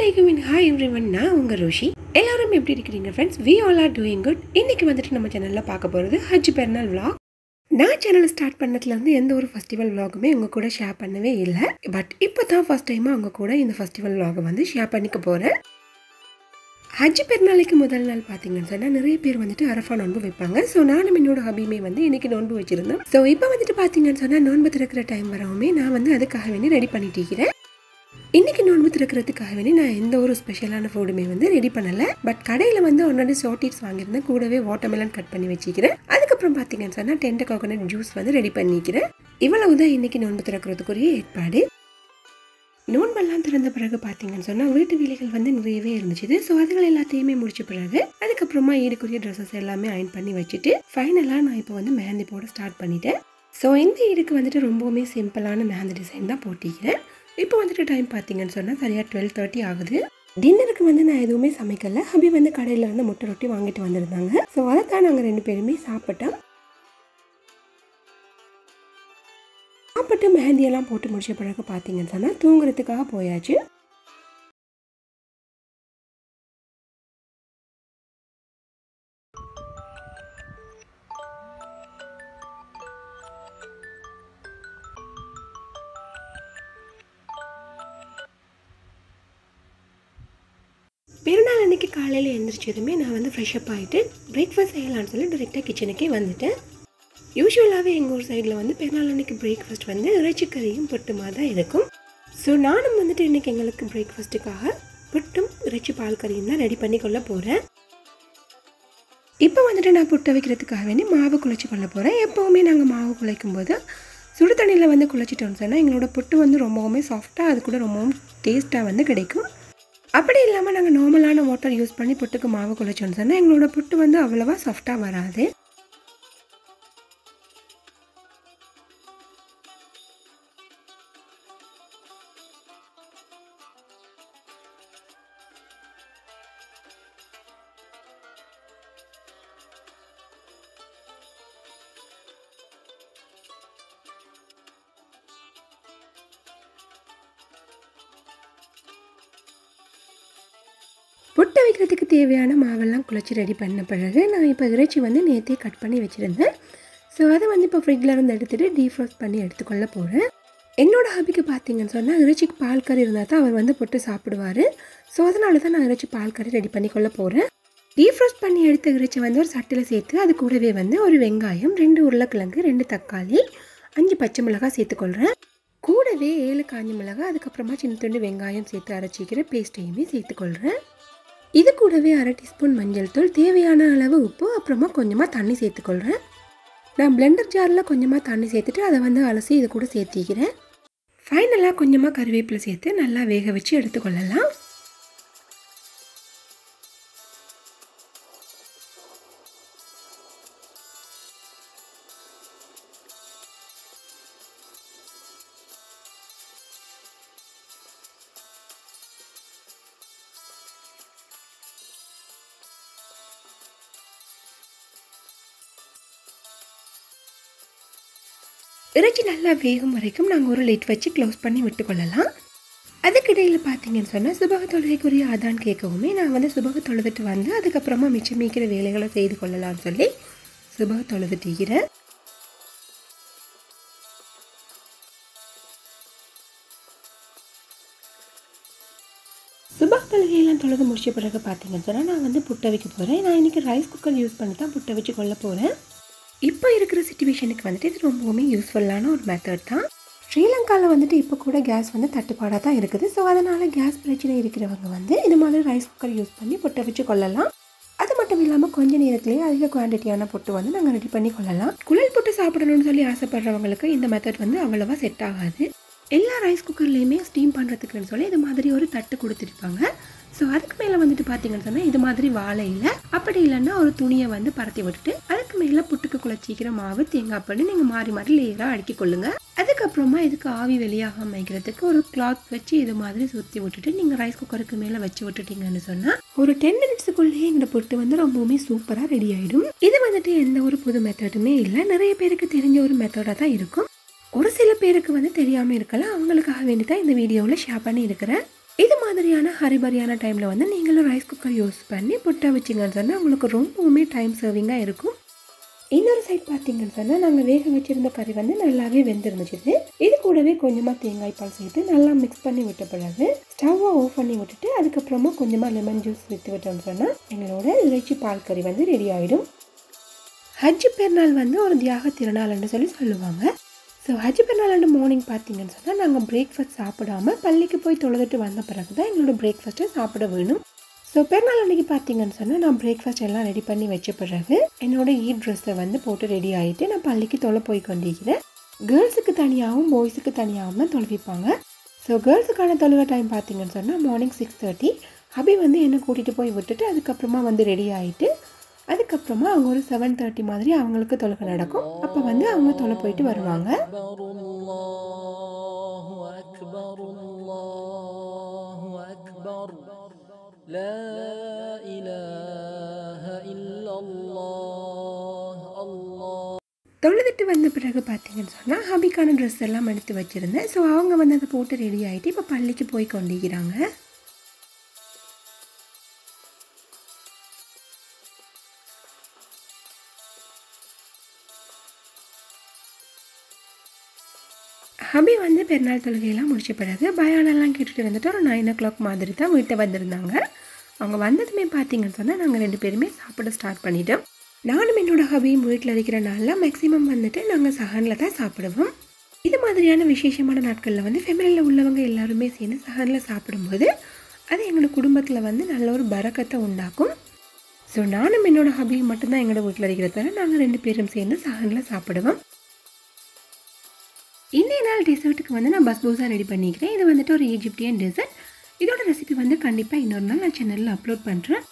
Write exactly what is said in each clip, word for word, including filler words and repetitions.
Assalamualaikum and hi everyone. நான் உங்க ரோஷி. எல்லாரும் எப்படி இருக்கீங்க friends? We all are doing good. இன்னைக்கு வந்துட்டு நம்ம சேனல்ல பார்க்க போறது ஹஜ் பெருநாள் vlog. நான் சேனல் ஸ்டார்ட் பண்ணதுல இருந்து எந்த ஒரு ஃபெஸ்டிவல் vlogமே உங்க கூட ஷேர் பண்ணவே இல்ல. பட் இப்போதான் ஃபர்ஸ்ட் டைமா உங்க கூட இந்த ஃபெஸ்டிவல் vlog வந்து ஷேர் பண்ணிக்க போறேன். ஹஜ் பெருநாளுக்கு முதல் நாள் பாத்தீங்கன்னா சொன்னா நிறைய பேர் வந்துட்டு அரஃபா நோன்பு வைப்பாங்க. சோ நானும் என்னோட ஹபியுமே வந்து இன்னைக்கு நோன்பு வச்சிருந்தோம். சோ இப்போ வந்துட்டு பாத்தீங்கன்னா சொன்னா நோன்பு திறக்கிற டைம் வரவுமே நான் வந்து அதுக்காக வேண்டி ரெடி பண்ணிட்டு இருக்கேன். இன்னைக்கு நோன்பு திறக்கிறதுக்காக வேண்டி நான் எந்த ஒரு ஸ்பெஷலான ஃபுட்டுமே வந்து ரெடி பண்ணல. பட் கடையில் வந்து ஒன்னொரு ஷார்ட்டிட்ஸ் வாங்கியிருந்தேன். கூடவே வாட்டர்மெலன் கட் பண்ணி வச்சுக்கிறேன். அதுக்கப்புறம் பார்த்தீங்கன்னு சொன்னால் டென்ட் கோகோனட் ஜூஸ் வந்து ரெடி பண்ணிக்கிறேன். இவ்வளவுதான் இன்னைக்கு நோன்பு திறக்கிறதுக்குரிய ஏற்பாடு. நோன்பெல்லாம் திறந்த பிறகு பார்த்தீங்கன்னு சொன்னால் வீட்டு வேலைகள் வந்து நிறையவே இருந்துச்சு. ஸோ அதுகள் எல்லாத்தையுமே முடிச்ச பிறகு அதுக்கப்புறமா ஈடுக்குரிய ட்ரெஸ்ஸஸ் எல்லாமே அயன் பண்ணி வச்சுட்டு ஃபைனலாக நான் இப்போ வந்து மெஹந்தி போட ஸ்டார்ட் பண்ணிட்டேன். ஸோ இந்த ஈடுக்கு வந்துட்டு ரொம்பவுமே சிம்பிளான மெஹந்தி டிசைன் தான் போட்டிக்கிறேன். இப்போ வந்துட்டு டைம் பார்த்தீங்கன்னு சொன்னால் சரியாக டுவெல் தேர்ட்டி ஆகுது. டின்னருக்கு வந்து நான் எதுவுமே சமைக்கல. ஹபி வந்து கடையில் இருந்து முட்டை ரொட்டி வாங்கிட்டு வந்திருந்தாங்க. ஸோ அதை தான் நாங்கள் ரெண்டு பேருமே சாப்பிட்டோம். சாப்பிட்டு மெஹந்தியெல்லாம் போட்டு முடிச்ச பிறகு பார்த்தீங்கன்னு சொன்னால் தூங்குறதுக்காக போயாச்சு. பெருநாள் அன்னைக்கு காலையில் எழுந்திரிச்சதுமே நான் வந்து ஃப்ரெஷ்அப் ஆகிட்டு பிரேக்ஃபாஸ்ட் செய்யலான்னு சொல்லி டேரெக்டாக கிச்சனுக்கே வந்துட்டேன். யூஸ்வலாகவே எங்கள் ஊர் சைடில் வந்து பெருநாள் அன்னைக்கு பிரேக்ஃபாஸ்ட் வந்து இறைச்சிக்கறியும் புட்டுமாக தான் இருக்கும். ஸோ நானும் வந்துட்டு இன்றைக்கி எங்களுக்கு பிரேக்ஃபாஸ்ட்டுக்காக புட்டும் இறைச்சி பால் கறியும் தான் ரெடி பண்ணி கொள்ள போகிறேன். இப்போ வந்துட்டு நான் புட்டை வைக்கிறதுக்காக வேண்டி மாவு குழைச்சி கொள்ள போகிறேன். எப்போவுமே நாங்கள் மாவு குழைக்கும் போது சுடு தண்ணியில் வந்து குழைச்சிட்டோம்னு சொன்னால் எங்களோட புட்டு வந்து ரொம்பவுமே சாஃப்டாக அது கூட ரொம்பவும் டேஸ்ட்டாக வந்து கிடைக்கும். அப்படி இல்லாமல் நாங்கள் நார்மலான வாட்டர் யூஸ் பண்ணி புட்டுக்கு மாவு குழைச்சோன்னு சொன்னால் எங்களோட புட்டு வந்து அவ்வளோவா சாஃப்டாக வராது. புட்டை வைக்கிறதுக்கு தேவையான மாவெல்லாம் குழைச்சி ரெடி பண்ண பிறகு நான் இப்போ இறைச்சி வந்து நேற்றே கட் பண்ணி வச்சுருந்தேன். ஸோ அதை வந்து இப்போ ஃப்ரிட்ஜில் இருந்து எடுத்துகிட்டு டீஃப்ரோஸ்ட் பண்ணி எடுத்துக்கொள்ள போகிறேன். என்னோடய ஹபிக்கு பார்த்தீங்கன்னு சொன்னால் இறைச்சிக்கு பால் கறி இருந்தால் தான் அவர் வந்து புட்டு சாப்பிடுவார். ஸோ அதனால தான் நான் இறைச்சி பால் கறி ரெடி பண்ணி கொள்ள போகிறேன். டீஃப்ரோஸ்ட் பண்ணி எடுத்த இறைச்சி வந்து ஒரு சட்டில் சேர்த்து அது கூடவே வந்து ஒரு வெங்காயம், ரெண்டு உருளைக்கிழங்கு, ரெண்டு தக்காளி, அஞ்சு பச்சை மிளகாய் சேர்த்துக்கொள்கிறேன். கூடவே ஏழு காஞ்சி மிளகாய், அதுக்கப்புறமா சின்ன துண்டு வெங்காயம் சேர்த்து அரைச்சிக்கிற பேஸ்ட்டையுமே சேர்த்துக்கொள்கிறேன். இது கூடவே அரை டீஸ்பூன் மஞ்சள் தூள், தேவையான அளவு உப்பு, அப்புறமா கொஞ்சமாக தண்ணி சேர்த்துக்கொள்கிறேன். நான் பிளெண்டர் ஜாரில் கொஞ்சமாக தண்ணி சேர்த்துட்டு அதை வந்து அலசி இது கூட சேர்த்திக்கிறேன். ஃபைனலாக கொஞ்சமாக கருவேப்பிலை சேர்த்து நல்லா வேக வச்சு எடுத்துக்கொள்ளலாம். இறைச்சி நல்லா வேகும் வரைக்கும் நாங்கள் ஒரு லைட் வச்சு க்ளோஸ் பண்ணி விட்டுக்கொள்ளலாம். அதுக்கிடையில் பார்த்தீங்கன்னு சொன்னால் சுபக தொழுகைக்குரிய அதான் கேட்கவுமே நான் வந்து சுபக தொழுதுட்டு வந்து அதுக்கப்புறமா மிச்சம் மீக்கிற வேலைகளை செய்து கொள்ளலாம்னு சொல்லி சுபக தொழுதுட்டுக்கிறேன். சுபக தொழுகையெல்லாம் தொழுது முடிச்ச பிறகு பார்த்தீங்கன்னு சொன்னால் நான் வந்து புட்டை வைக்க போகிறேன். நான் இன்றைக்கி ரைஸ் குக்கர் யூஸ் பண்ணி தான் புட்டை வச்சு கொள்ள போகிறேன். இப்போ இருக்கிற சிச்சுவேஷனுக்கு வந்துட்டு இது ரொம்பவுமே யூஸ்ஃபுல்லான ஒரு மெத்தட் தான். ஸ்ரீலங்காவில் வந்துட்டு இப்போ கூட கேஸ் வந்து தட்டுப்பாடாக தான் இருக்குது. ஸோ அதனால் கேஸ் பிரச்சனை இருக்கிறவங்க வந்து இது மாதிரி ரைஸ் குக்கர் யூஸ் பண்ணி புட்டை வச்சு கொள்ளலாம். அது மட்டும் இல்லாமல் கொஞ்சம் நேரத்துலேயே அதிக குவான்டிட்டியான புட்டு வந்து நாங்கள் ரெடி பண்ணி கொள்ளலாம். குழல் புட்டு சாப்பிடணும்னு சொல்லி ஆசைப்படுறவங்களுக்கு இந்த மெத்தட் வந்து அவ்வளோவா செட் ஆகாது. எல்லா ரைஸ் குக்கர்லேயுமே ஸ்டீம் பண்ணுறதுக்குன்னு சொல்லி இது மாதிரி ஒரு தட்டு கொடுத்துருப்பாங்க. ஸோ அதுக்கு மேலே வந்துட்டு பார்த்தீங்கன்னு சொன்னால் இது மாதிரி வாழை இல்லை, அப்படி இல்லைன்னா ஒரு துணியை வந்து பரத்தி விட்டுட்டு அதுக்கு மேலே புட்டுக்கு குழச்சிக்கிற மாவு, தேங்காய் பண்ணி நீங்கள் மாறி மாறி லேயராக அடுக்கி கொள்ளுங்க. அதுக்கப்புறமா இதுக்கு ஆவி வெளியாகாமல் வைக்கிறதுக்கு ஒரு கிளாத் வச்சு இது மாதிரி சுற்றி விட்டுட்டு நீங்கள் ரைஸ் குக்கருக்கு மேலே வச்சு விட்டுட்டீங்கன்னு சொன்னால் ஒரு டென் மினிட்ஸுக்குள்ளேயே இந்த புட்டு வந்து ரொம்பவுமே சூப்பராக ரெடி ஆகிடும். இது வந்துட்டு எந்த ஒரு புது மெத்தடுமே இல்லை, நிறைய பேருக்கு தெரிஞ்ச ஒரு மெத்தடாக தான் இருக்கும். ஒரு சில பேருக்கு வந்து தெரியாமல் இருக்கலாம், அவங்களுக்காக வேண்டி தான் இந்த வீடியோவில் ஷேர் பண்ணி இருக்கிறேன். இது மாதிரியான ஹரிபரியான டைமில் வந்து நீங்களும் ரைஸ் குக்கர் யூஸ் பண்ணி புட்டை வச்சிங்கன்னு சொன்னால் உங்களுக்கு ரொம்பவுமே டைம் சேவிங்காக இருக்கும். இன்னொரு சைட் பார்த்தீங்கன்னு சொன்னால் நாங்கள் வேக வச்சுருந்த கறி வந்து நல்லாவே வெந்திருந்துச்சு. இது கூடவே கொஞ்சமாக தேங்காய் பால் சேர்த்து நல்லா மிக்ஸ் பண்ணி விட்ட பிறகு ஸ்டவ்வை ஆஃப் பண்ணி விட்டுட்டு அதுக்கப்புறமா கொஞ்சமாக லெமன் ஜூஸ் விற்று விட்டோம்னு சொன்னால் எங்களோட இறைச்சி பால் கறி வந்து ரெடி ஆகிடும். ஹஜ் பெருநாள் வந்து ஒரு தியாக திருநாள்னு சொல்லி சொல்லுவாங்க. ஸோ ஹஜ் பெருநாள் மார்னிங் பார்த்தீங்கன்னு சொன்னால் நாங்கள் பிரேக்ஃபாஸ்ட் சாப்பிடாமல் பள்ளிக்கு போய் தொழுதுட்டு வந்த பிறகு தான் எங்களோட பிரேக்ஃபாஸ்ட்டை சாப்பிட வேணும். ஸோ பெருநாள் அன்றைக்கி பார்த்தீங்கன்னு சொன்னால் நான் பிரேக்ஃபாஸ்ட் எல்லாம் ரெடி பண்ணி வச்ச பிறகு என்னோட ஈட் ட்ரெஸ்ஸை வந்து போட்டு ரெடி ஆகிட்டு நான் பள்ளிக்கு தொலை போய் கொண்டிருக்கிறேன். கேர்ள்ஸுக்கு தனியாகவும் பாய்ஸுக்கு தனியாகவும் தான் தொலைவிப்பாங்க. ஸோ கேர்ள்ஸுக்கான தொழுகை டைம் பார்த்தீங்கன்னு சொன்னால் மார்னிங் சிக்ஸ் தேர்ட்டி அபி வந்து என்னை கூட்டிகிட்டு போய் விட்டுட்டு அதுக்கப்புறமா வந்து ரெடி ஆகிட்டு அதுக்கப்புறமா அவங்க ஒரு செவன் தேர்ட்டி மாதிரி அவங்களுக்கு தொழுகை நடக்கும். அப்போ வந்து அவங்க தொலை போயிட்டு வருவாங்க. தொழுதுட்டு வந்த பிறகு பார்த்தீங்கன்னு சொன்னால் ஹபிக்கான ட்ரெஸ் எல்லாம் எடுத்து வச்சுருந்தேன். ஸோ அவங்க வந்து அதை போட்டு ரெடி ஆகிட்டு இப்போ பள்ளிக்கு போய் கொண்டிருக்கிறாங்க. ஹபி வந்து பெருநாள் தொழுகையெல்லாம் முடித்த பிறகு பயானெல்லாம் கேட்டுட்டு வந்துட்டு ஒரு நைன் ஓ கிளாக் மாதிரி தான் வீட்டை வந்திருந்தாங்க. அவங்க வந்ததுமே பார்த்தீங்கன்னு சொன்னால் நாங்கள் ரெண்டு பேருமே சாப்பிட ஸ்டார்ட் பண்ணிட்டோம். நானும் என்னோட ஹபியும் வீட்டில் இருக்கிற நாளில் மேக்ஸிமம் வந்துட்டு நாங்கள் சஹனில் தான் சாப்பிடுவோம். இது மாதிரியான விசேஷமான நாட்களில் வந்து ஃபேமிலியில் உள்ளவங்க எல்லாருமே சேர்ந்து சஹனில் சாப்பிடும்போது அது எங்களோட குடும்பத்தில் வந்து நல்ல ஒரு பரக்கத்தை உண்டாக்கும். ஸோ நானும் என்னோட ஹபியும் மட்டும்தான் எங்களோட வீட்டில் இருக்கிறதால நாங்கள் ரெண்டு பேரும் சேர்ந்து சஹனில் சாப்பிடுவோம். இன்றைய நாள் டெசர்ட்டுக்கு வந்து நான் பஸ்பூஸா ரெடி பண்ணிக்கிறேன். இது வந்துட்டு ஒரு ஈஜிப்டியன் டெசர்ட். இதோட ரெசிபி வந்து கண்டிப்பாக இன்னொரு நாள் நான் சேனலில் அப்லோட் பண்ணுறேன்.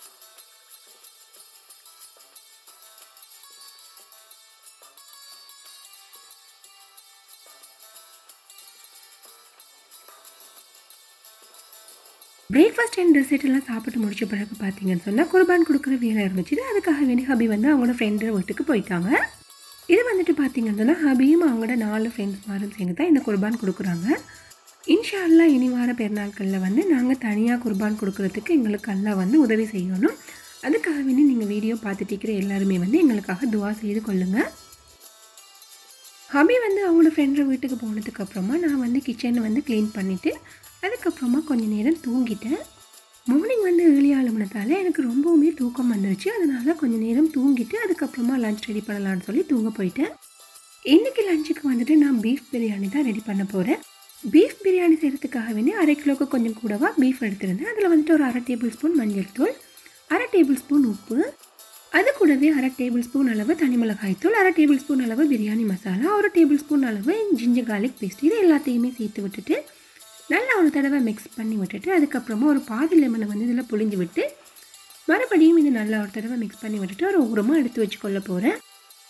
பிரேக்ஃபாஸ்ட் அண்ட் டெசர்ட் எல்லாம் சாப்பிட்டு முடிச்ச பிறகு பார்த்தீங்கன்னு சொன்னால் குர்பான் கொடுக்குற வேலை இருந்துச்சு. அதுக்காக வேண்டி ஹபி வந்து அவங்களோட ஃப்ரெண்டு வீட்டுக்கு போயிட்டாங்க. இது வந்துட்டு பார்த்தீங்கன்னா ஹபியும் அவங்களோட நாலு ஃப்ரெண்ட்ஸ் மாரும் சேர்ந்து தான் இந்த குர்பான் கொடுக்குறாங்க. இன்ஷா அல்லாஹ் இனி வார பெருநாட்களில் வந்து நாங்கள் தனியாக குர்பான் கொடுக்குறதுக்கு எங்களுக்கு அல்லாஹ் வந்து உதவி செய்யணும். அதுக்காக வேண்டி நீங்கள் வீடியோ பார்த்துட்டு இருக்கிற எல்லாருமே வந்து எங்களுக்காக துவா செய்து கொள்ளுங்கள். ஹபி வந்து அவங்களோட ஃப்ரெண்டு வீட்டுக்கு போனதுக்கப்புறமா நான் வந்து கிச்சனை வந்து க்ளீன் பண்ணிவிட்டு அதுக்கப்புறமா கொஞ்சம் நேரம் தூங்கிட்டேன். மார்னிங் வந்து ஏர்லி ஆளுமனத்தால் எனக்கு ரொம்பவுமே தூக்கம் வந்துருச்சு. அதனால் கொஞ்சம் நேரம் தூங்கிட்டு அதுக்கப்புறமா லஞ்ச் ரெடி பண்ணலான்னு சொல்லி தூங்க போயிட்டேன். இன்றைக்கி லஞ்சுக்கு வந்துட்டு நான் பீஃப் பிரியாணி தான் ரெடி பண்ண போகிறேன். பீஃப் பிரியாணி செய்கிறதுக்காக வேண்டி அரை கிலோவுக்கு கொஞ்சம் கூடவா பீஃப் எடுத்துருந்தேன். அதில் வந்துட்டு ஒரு அரை டேபிள் ஸ்பூன் மஞ்சள் தூள், அரை டேபிள் ஸ்பூன் உப்பு, அது கூடவே அரை டேபிள் ஸ்பூன் அளவு தனி மிளகாய் தூள், அரை டேபிள் ஸ்பூன் அளவு பிரியாணி மசாலா, ஒரு டேபிள் ஸ்பூன் அளவு ஜிஞ்சர் கார்லிக் பேஸ்ட், இது எல்லாத்தையுமே சேர்த்து விட்டுட்டு நல்லா ஒரு தடவை மிக்ஸ் பண்ணி விட்டுட்டு அதுக்கப்புறமா ஒரு பாதி லெமனை வந்து இதில் புளிஞ்சு விட்டு மறுபடியும் இது நல்லா ஒரு தடவை மிக்ஸ் பண்ணி விட்டுட்டு ஒரு ஓரமாக எடுத்து வச்சுக்கொள்ள போகிறேன்.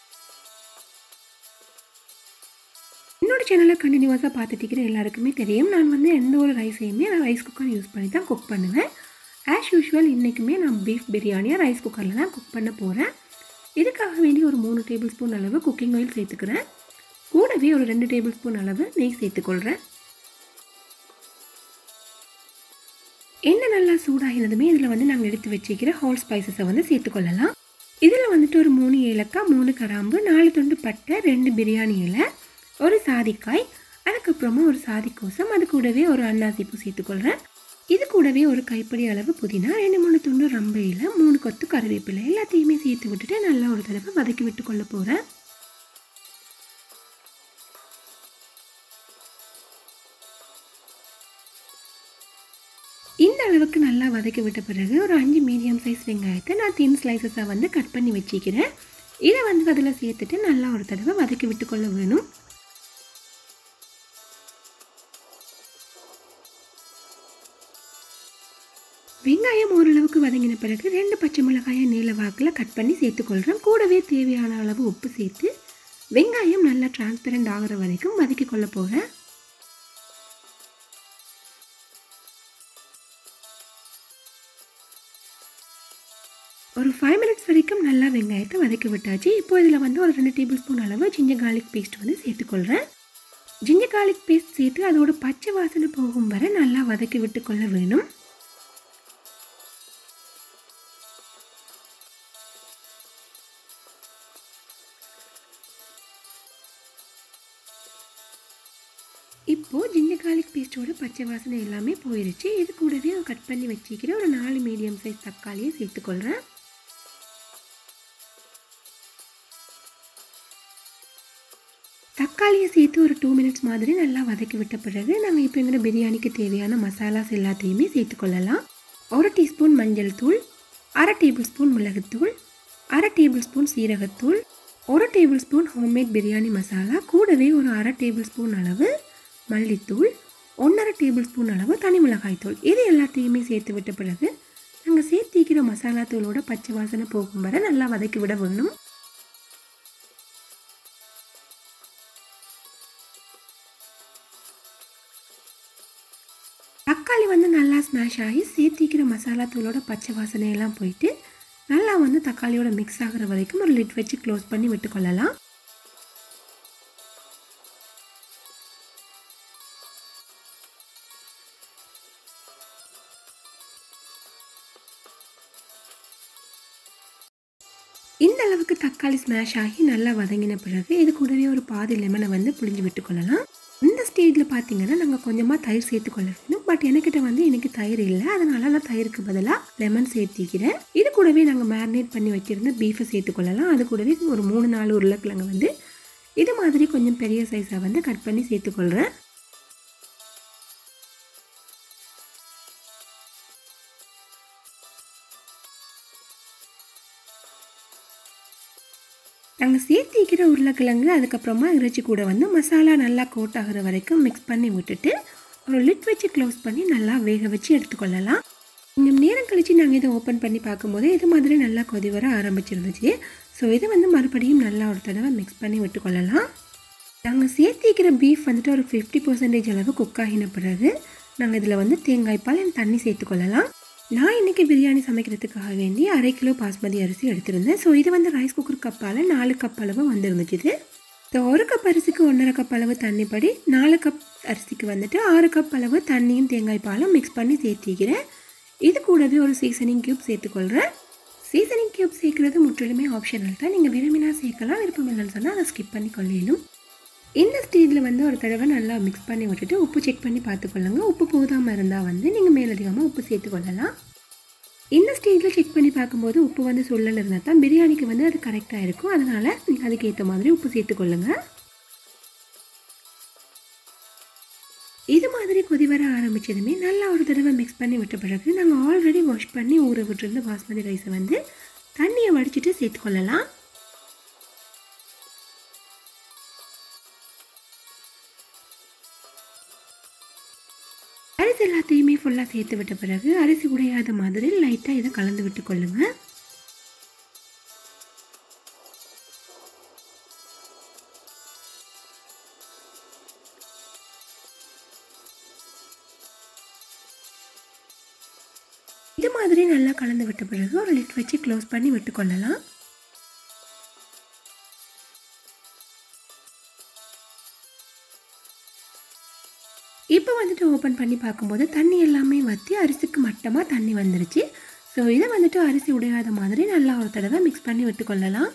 என்னோட சேனலை கண்டினியூஸாக பார்த்துட்டு இருக்கிற எல்லாருக்குமே தெரியும், நான் வந்து எந்த ஒரு ரைஸையுமே நான் ரைஸ் குக்கர் யூஸ் பண்ணி தான் குக் பண்ணுவேன். ஆஸ் யூஷுவல் இன்றைக்குமே நான் பீஃப் பிரியாணியாக ரைஸ் குக்கரில் தான் குக் பண்ண போகிறேன். இதுக்காக வேண்டி ஒரு மூணு டேபிள் ஸ்பூன் அளவு குக்கிங் ஆயில் சேர்த்துக்கிறேன். கூடவே ஒரு ரெண்டு டேபிள் ஸ்பூன் அளவு நெய் சேர்த்துக்கொள்கிறேன். எண்ணெய் நல்லா சூடாகினதுமே இதில் வந்து நாங்கள் எடுத்து வச்சுக்கிற ஹோல் ஸ்பைசஸை வந்து சேர்த்துக்கொள்ளலாம். இதில் வந்துட்டு ஒரு மூணு ஏலக்காய், மூணு கிராம்பு, நாலு துண்டு பட்டை, ரெண்டு பிரியாணி இலை, ஒரு சாதிக்காய், அதுக்கப்புறமா ஒரு சாதிக்கோசம், அது கூடவே ஒரு அன்னாசிப்பூ சேர்த்துக்கொள்கிறேன். இது கூடவே ஒரு கைப்பிடி அளவு புதினா, ரெண்டு மூணு துண்டு ரம்ப இலை, மூணு கொத்து கருவேப்பிலை எல்லாத்தையுமே சேர்த்து விட்டுட்டு நல்லா ஒரு தடவை வதக்கி விட்டு கொள்ள போகிறேன். இந்த அளவுக்கு நல்லா வதக்கி விட்ட பிறகு ஒரு அஞ்சு மீடியம் சைஸ் வெங்காயத்தை நான் தின் ஸ்லைசஸாக வந்து கட் பண்ணி வச்சுக்கிறேன். இதை வந்து அதில் சேர்த்துட்டு நல்லா ஒரு தடவை வதக்கி விட்டு கொள்ள வேணும். வெங்காயம் ஓரளவுக்கு வதங்கின பிறகு ரெண்டு பச்சை மிளகாயை நீல வாக்கில் கட் பண்ணி சேர்த்துக்கொள்கிறேன். கூடவே தேவையான அளவு உப்பு சேர்த்து வெங்காயம் நல்லா டிரான்ஸ்பரண்ட் ஆகிற வரைக்கும் வதக்கி கொள்ள போகிறேன். ஒரு ஃபைவ் மினிட்ஸ் வரைக்கும் நல்லா வெங்காயத்தை வதக்கி விட்டாச்சு. இப்போ இதில் வந்து ஒரு ரெண்டு டேபிள் ஸ்பூன் அளவு ஜிஞ்சர் கார்லிக் பேஸ்ட் வந்து சேர்த்துக்கொள்கிறேன். ஜிஞ்சர் கார்லிக் பேஸ்ட் சேர்த்து அதோட பச்சை வாசனை போகும் வரை நல்லா வதக்கி விட்டு கொள்ள வேணும். இப்போது ஜிஞ்சர் கார்லிக் பேஸ்ட்டோட பச்சை வாசனை எல்லாமே போயிடுச்சு. இது கூடவே கட் பண்ணி வச்சுக்கிற ஒரு நாலு மீடியம் சைஸ் தக்காளியை சேர்த்துக்கொள்கிறேன். தக்காளியை சேர்த்து ஒரு டூ மினிட்ஸ் மாதிரி நல்லா வதக்கி விட்ட பிறகு நாங்கள் இப்போ எங்களோட பிரியாணிக்கு தேவையான மசாலாஸ் எல்லாத்தையுமே சேர்த்துக்கொள்ளலாம். ஒரு டீஸ்பூன் மஞ்சள் தூள், அரை டேபிள் ஸ்பூன் மிளகுத்தூள், அரை டேபிள் ஸ்பூன் சீரகத்தூள், ஒரு tablespoon homemade biryani masala, கூடவே ஒரு அரை டேபிள் ஸ்பூன் அளவு மல்லித்தூள், ஒன்றரை டேபிள் ஸ்பூன் அளவு தனி மிளகாய் தூள். இது எல்லாத்தையுமே சேர்த்து விட்ட பிறகு நாங்கள் சேர்த்திக்கிற மசாலா தூளோட பச்சை வாசனை போகும் வரை நல்லா வதக்கி விட வேணும். தக்காளி வந்து நல்லா ஸ்மாஷ் ஆகி சேர்த்திக்கிற மசாலா தூளோட பச்சை வாசனையெல்லாம் போயிட்டு நல்லா வந்து தக்காளியோட மிக்ஸ் ஆகிற வரைக்கும் ஒரு லிட் வச்சு க்ளோஸ் பண்ணி விட்டுக்கொள்ளலாம். இந்த அளவுக்கு தக்காளி ஸ்மாஷ் ஆகி நல்லா வதங்கின பிறகு இது கூடவே ஒரு பாதி லெமனை வந்து புளிஞ்சு விட்டுக்கொள்ளலாம். இந்த ஸ்டேஜில் பார்த்தீங்கன்னா நாங்கள் கொஞ்சமாக தயிர் சேர்த்துக்கொள்ள வேணும். பட் எனக்கிட்ட வந்து எனக்கு தயிர் இல்லை, அதனால நான் தயிருக்கு பதிலாக லெமன் சேர்த்திக்கிறேன். இது கூடவே நாங்கள் மேரினேட் பண்ணி வச்சுருந்த பீஃபை சேர்த்துக்கொள்ளலாம். அது கூடவே ஒரு மூணு நாலு உருளைக்கிழங்கு வந்து இது மாதிரி கொஞ்சம் பெரிய சைஸாக வந்து கட் பண்ணி சேர்த்துக்கொள்கிறேன். நாங்கள் சேர்த்திக்கிற உருளைக்கிழங்கு அதுக்கப்புறமா இறைச்சி கூட வந்து மசாலா நல்லா கோட் ஆகிற வரைக்கும் மிக்ஸ் பண்ணி விட்டுட்டு ஒரு லிட் வச்சு க்ளோஸ் பண்ணி நல்லா வேக வச்சு எடுத்துக்கொள்ளலாம். கொஞ்சம் நேரம் கழித்து நாங்கள் இதை ஓப்பன் பண்ணி பார்க்கும்போது இது மாதிரி நல்லா கொதி வர ஆரம்பிச்சிருந்துச்சு. ஸோ இதை வந்து மறுபடியும் நல்லா ஒரு தடவை மிக்ஸ் பண்ணி விட்டுக்கொள்ளலாம். நாங்கள் சேர்த்திக்கிற பீஃப் வந்துட்டு ஒரு ஃபிஃப்டி பர்சன்டேஜ் அளவு குக் ஆகின பிறகு நாங்கள் இதில் வந்து தேங்காய் பால் தண்ணி சேர்த்துக்கொள்ளலாம். நான் இன்றைக்கி பிரியாணி சமைக்கிறதுக்காக வேண்டி அரை கிலோ பாஸ்மதி அரிசி எடுத்திருந்தேன். ஸோ இது வந்து ரைஸ் குக்கர் கப்பால் நாலு கப் அளவு வந்துருந்துச்சு. ஸோ ஒரு கப் அரிசிக்கு ஒன்றரை கப் அளவு தண்ணி படி நாலு கப் அரிசிக்கு வந்துட்டு ஆறு கப் அளவு தண்ணியும் தேங்காய் பாலும் மிக்ஸ் பண்ணி சேர்த்திக்கிறேன். இது கூடவே ஒரு சீசனிங் க்யூப் சேர்த்துக்கொள்கிறேன். சீசனிங் க்யூப் சேர்க்குறது முற்றிலுமே ஆப்ஷனல் தான். நீங்கள் விரும்பினா சேர்க்கலாம், விருப்பம் இல்லைன்னு சொன்னால் அதை ஸ்கிப் பண்ணி கொள்ளிடும். இந்த ஸ்டேஜில் வந்து ஒரு தடவை நல்லா மிக்ஸ் பண்ணி விட்டுட்டு உப்பு செக் பண்ணி பார்த்துக்கொள்ளுங்க. உப்பு போதாமல் இருந்தால் வந்து நீங்கள் மேலதிகமாக உப்பு சேர்த்துக்கொள்ளலாம். இந்த ஸ்டேஜில் செக் பண்ணி பார்க்கும்போது உப்பு வந்து சொல்லல் இருந்தால் தான் பிரியாணிக்கு வந்து அது கரெக்டாக இருக்கும். அதனால் நீங்கள் அதுக்கேற்ற மாதிரி உப்பு சேர்த்துக்கொள்ளுங்க. இது மாதிரி கொதி வர ஆரம்பித்ததுமே நல்லா ஒரு தடவை மிக்ஸ் பண்ணி விட்ட பிறகு நாங்கள் ஆல்ரெடி வாஷ் பண்ணி ஊற விட்டுருந்த பாஸ்மதி ரைஸை வந்து தண்ணியை வடிச்சிட்டு சேர்த்துக்கொள்ளலாம். அரிசி எல்லாத்தையுமே ஃபுல்லாக சேர்த்து விட்ட பிறகு அரிசி உடையாத மாதிரி லைட்டாக இதை கலந்து விட்டு கொள்ளுங்க. இது மாதிரி நல்லா கலந்து விட்ட பிறகு ஒரு லிட் வச்சு க்ளோஸ் பண்ணி விட்டுக்கொள்ளலாம். இப்போ வந்துட்டு ஓப்பன் பண்ணி பார்க்கும்போது தண்ணி எல்லாமே வற்றி அரிசிக்கு மட்டமாக தண்ணி வந்துருச்சு. ஸோ இதை வந்துட்டு அரிசி உடையாத மாதிரி நல்லா ஒரு தடவை மிக்ஸ் பண்ணி விட்டுக்கொள்ளலாம்.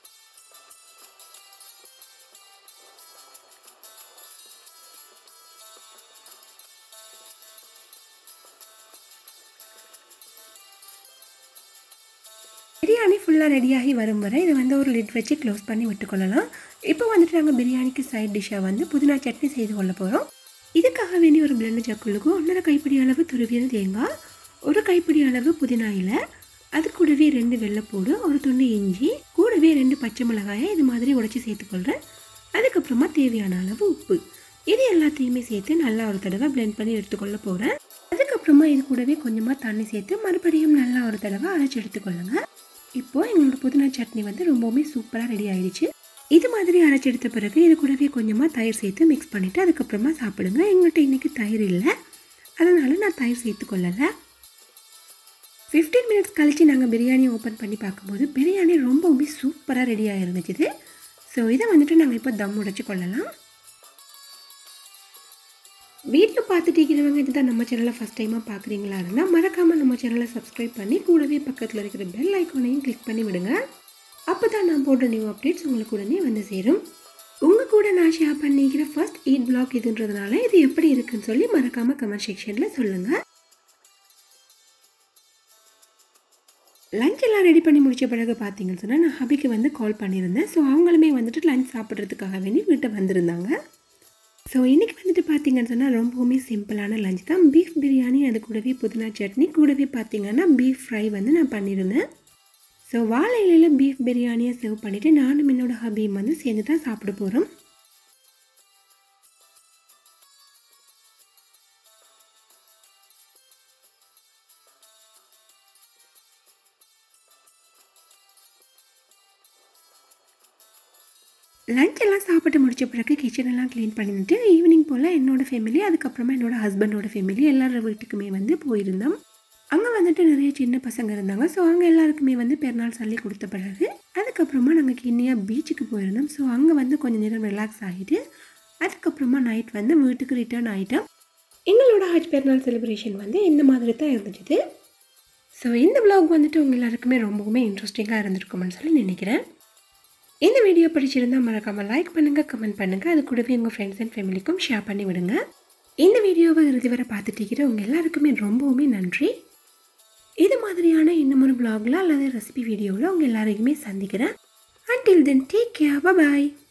பிரியாணி ஃபுல்லாக ரெடியாகி வரும் வரை இதை வந்து ஒரு லிட் வச்சு க்ளோஸ் பண்ணி விட்டுக்கொள்ளலாம். இப்போ வந்துட்டு நாங்கள் பிரியாணிக்கு சைட் டிஷ்ஷாக வந்து புதினா சட்னி செய்து கொள்ள போகிறோம். இதுக்காக வேண்டி ஒரு பிளெண்டர் ஜக்குளுக்கு ஒன்றரை கைப்பிடி அளவு துருவின தேங்காய், ஒரு கைப்பிடி அளவு புதினா இலை, அது கூடவே ரெண்டு வெள்ளைப்பூடு, ஒரு துண்டு இஞ்சி, கூடவே ரெண்டு பச்சை மிளகாயை இது மாதிரி உடைச்சி சேர்த்துக்கொள்கிறேன். அதுக்கப்புறமா தேவையான அளவு உப்பு, இது எல்லாத்தையுமே சேர்த்து நல்லா ஒரு தடவை பிளெண்ட் பண்ணி எடுத்துக்கொள்ள போகிறேன். அதுக்கப்புறமா இது கூடவே கொஞ்சமாக தண்ணி சேர்த்து மறுபடியும் நல்லா ஒரு தடவை அரைச்சி எடுத்துக்கொள்ளுங்க. இப்போது எங்களோட புதினா சட்னி வந்து ரொம்பவுமே சூப்பராக ரெடி ஆயிடுச்சு. இது மாதிரி அரைச்சி எடுத்த பிறகு இது கூடவே கொஞ்சமாக தயிர் சேர்த்து மிக்ஸ் பண்ணிவிட்டு அதுக்கப்புறமா சாப்பிடுங்க. எங்கள்கிட்ட இன்றைக்கி தயிர் இல்லை, அதனால் நான் தயிர் சேர்த்துக்கொள்ளலை. ஃபிஃப்டீன் மினிட்ஸ் கழித்து நாங்கள் பிரியாணி ஓப்பன் பண்ணி பார்க்கும்போது பிரியாணி ரொம்பவுமே சூப்பராக ரெடியாக இருந்துச்சு. ஸோ இதை வந்துட்டு நாங்கள் இப்போ தம் உடைச்சி கொள்ளலாம். வீட்டில் பார்த்துட்டு இருக்கிறவங்க இதுதான் நம்ம சேனலை ஃபஸ்ட் டைமாக பார்க்குறீங்களா இருந்தால் மறக்காமல் நம்ம சேனலை சப்ஸ்கிரைப் பண்ணி கூடவே பக்கத்தில் இருக்கிற பெல் ஐக்கானையும் கிளிக் பண்ணி விடுங்க. அப்போ தான் நான் போடுற நியூ அப்டேட்ஸ் உங்களுக்கு உடனே வந்து சேரும். உங்கள் கூட நான் ஷேர் பண்ணிக்கிற ஃபர்ஸ்ட் ஈட் பிளாக் இதுன்றதுனால இது எப்படி இருக்குன்னு சொல்லி மறக்காமல் கமெண்ட் செக்ஷனில் சொல்லுங்கள். லஞ்ச் எல்லாம் ரெடி பண்ணி முடித்த பிறகு பார்த்தீங்கன்னு சொன்னால் நான் ஹபிக்கு வந்து கால் பண்ணியிருந்தேன். ஸோ அவங்களுமே வந்துட்டு லஞ்ச் சாப்பிட்றதுக்காக வேண்டி வீட்டை வந்திருந்தாங்க. ஸோ இன்றைக்கி வந்துட்டு பார்த்தீங்கன்னு சொன்னால் ரொம்பவுமே சிம்பிளான லஞ்ச் தான். பீஃப் பிரியாணி, அது கூடவே புதினா சட்னி, கூடவே பார்த்தீங்கன்னா பீஃப் ஃப்ரை வந்து நான் பண்ணியிருந்தேன். ஸோ வாழை இலையில் பீஃப் பிரியாணியை சர்வ் பண்ணிவிட்டு நானும் என்னோடய ஹபியும் வந்து சேர்ந்து தான் சாப்பிட போகிறோம். லஞ்ச் எல்லாம் சாப்பிட்டு முடித்த பிறகு கிச்சனெல்லாம் க்ளீன் பண்ணிவிட்டு ஈவினிங் போல் என்னோடய ஃபேமிலி, அதுக்கப்புறமா என்னோடய ஹஸ்பண்டோட ஃபேமிலி எல்லாரோட வீட்டுக்குமே வந்து போயிருந்தோம். அங்கே வந்துட்டு நிறைய சின்ன பசங்க இருந்தாங்க. ஸோ அவங்க எல்லாருக்குமே வந்து பெருநாள் சொல்லி கொடுத்த பிறகு அதுக்கப்புறமா நாங்கள் கிண்ணியாக பீச்சுக்கு போயிருந்தோம். ஸோ அங்கே வந்து கொஞ்சம் நேரம் ரிலாக்ஸ் ஆகிட்டு அதுக்கப்புறமா நைட் வந்து வீட்டுக்கு ரிட்டர்ன் ஆகிட்டோம். எங்களோட ஹஜ் பெருநாள் செலிப்ரேஷன் வந்து இந்த மாதிரி தான் இருந்துச்சு. ஸோ இந்த விலாக் வந்துட்டு உங்கள் எல்லாருக்குமே ரொம்பவுமே இன்ட்ரெஸ்டிங்காக இருந்திருக்குமென்னு சொல்லி நினைக்கிறேன். இந்த வீடியோ பிடிச்சிருந்தால் மறக்காமல் லைக் பண்ணுங்கள், கமெண்ட் பண்ணுங்கள், அது கூடவே உங்கள் ஃப்ரெண்ட்ஸ் அண்ட் ஃபேமிலிக்கும் ஷேர் பண்ணி விடுங்க. இந்த வீடியோவை இறுதி வரை பார்த்துட்டு இருக்கிற உங்கள் எல்லாருக்குமே ரொம்பவுமே நன்றி. இது மாதிரியான இன்னும் ஒரு விலாகில் அல்லது ரெசிபி வீடியோவில் உங்கள் எல்லாரையுமே சந்திக்கிறேன். Until then, take care. Bye bye.